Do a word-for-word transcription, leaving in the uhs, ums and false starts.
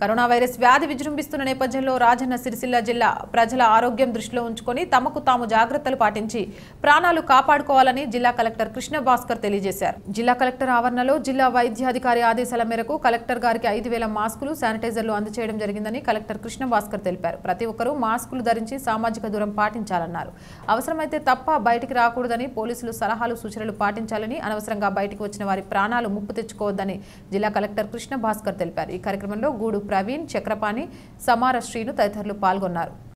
Corona virus వ్యాధి విజృంభిస్తున్న నేపథ్యంలో రాజన్న సిరిసిల్ల జిల్లా ప్రజల ఆరోగ్యం దృష్టిలో ఉంచుకొని తమకు తాము జాగ్రత్తలు పాటించి ప్రాణాలు కాపాడుకోవాలని జిల్లా కలెక్టర్ కృష్ణ భాస్కర్ తెలియజేశారు. జిల్లా కలెక్టర్ ఆవరణలో జిల్లా వైద్యాధికారి ఆదేశాల మేరకు కలెక్టర్ గారికి ఐదు వేల మాస్కులు శానిటైజర్లు అందజేయడం జరిగిందని కలెక్టర్ కృష్ణ భాస్కర్ తెలిపారు. ప్రతి ఒక్కరూ మాస్కులు ధరించి సామాజిక దూరం పాటించాలన్నారు. అవసరమైతే తప్ప బయటికి రాకూడదని పోలీసులు సలహాలు సూచనలు పాటించాలని, అనవసరంగా బయటికి వచ్చిన వారి ప్రాణాలు ముప్పు తెచ్చుకోవద్దని జిల్లా కలెక్టర్ కృష్ణ భాస్కర్ తెలిపారు. ఈ కార్యక్రమంలో గూడు ప్రవీణ్, చక్రపాణి, సమార శ్రీను తదితరులు పాల్గొన్నారు.